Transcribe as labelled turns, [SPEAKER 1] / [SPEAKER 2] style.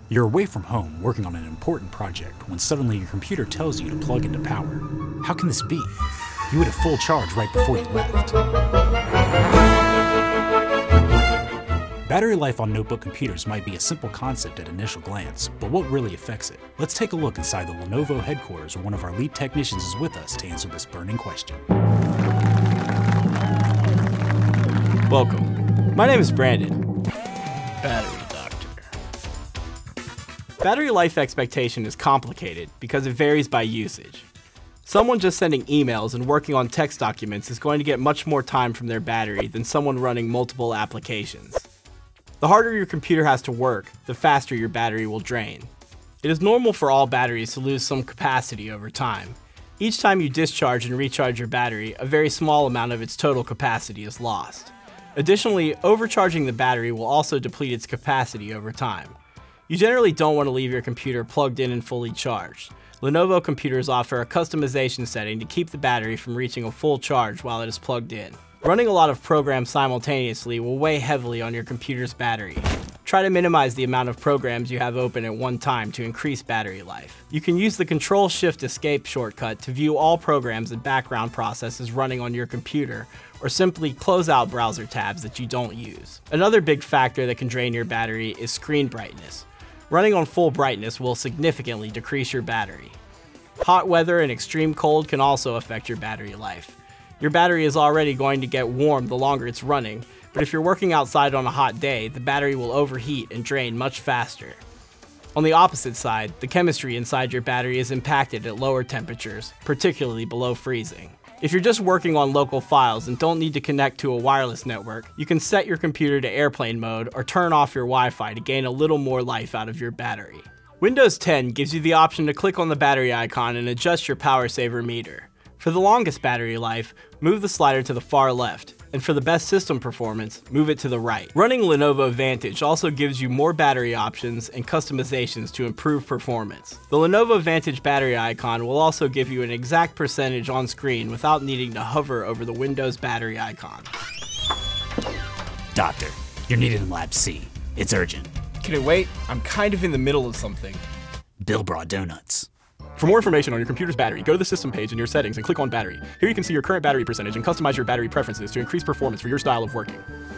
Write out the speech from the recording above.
[SPEAKER 1] You're away from home working on an important project when suddenly your computer tells you to plug into power. How can this be? You had a full charge right before you left. Battery life on notebook computers might be a simple concept at initial glance, but what really affects it? Let's take a look inside the Lenovo headquarters where one of our lead technicians is with us to answer this burning question.
[SPEAKER 2] Welcome. My name is Brandon. Battery doctor. Battery life expectation is complicated because it varies by usage. Someone just sending emails and working on text documents is going to get much more time from their battery than someone running multiple applications. The harder your computer has to work, the faster your battery will drain. It is normal for all batteries to lose some capacity over time. Each time you discharge and recharge your battery, a very small amount of its total capacity is lost. Additionally, overcharging the battery will also deplete its capacity over time. You generally don't want to leave your computer plugged in and fully charged. Lenovo computers offer a customization setting to keep the battery from reaching a full charge while it is plugged in. Running a lot of programs simultaneously will weigh heavily on your computer's battery. Try to minimize the amount of programs you have open at one time to increase battery life. You can use the Control-Shift-Escape shortcut to view all programs and background processes running on your computer, or simply close out browser tabs that you don't use. Another big factor that can drain your battery is screen brightness. Running on full brightness will significantly decrease your battery. Hot weather and extreme cold can also affect your battery life. Your battery is already going to get warm the longer it's running, but if you're working outside on a hot day, the battery will overheat and drain much faster. On the opposite side, the chemistry inside your battery is impacted at lower temperatures, particularly below freezing. If you're just working on local files and don't need to connect to a wireless network, you can set your computer to airplane mode or turn off your Wi-Fi to gain a little more life out of your battery. Windows 10 gives you the option to click on the battery icon and adjust your power saver meter. For the longest battery life, move the slider to the far left, and for the best system performance, move it to the right. Running Lenovo Vantage also gives you more battery options and customizations to improve performance. The Lenovo Vantage battery icon will also give you an exact percentage on screen without needing to hover over the Windows battery icon.
[SPEAKER 1] Doctor, you're needed in Lab C. It's urgent.
[SPEAKER 3] Can it wait? I'm kind of in the middle of something.
[SPEAKER 1] Bill brought donuts.
[SPEAKER 4] For more information on your computer's battery, go to the system page in your settings and click on battery. Here you can see your current battery percentage and customize your battery preferences to increase performance for your style of working.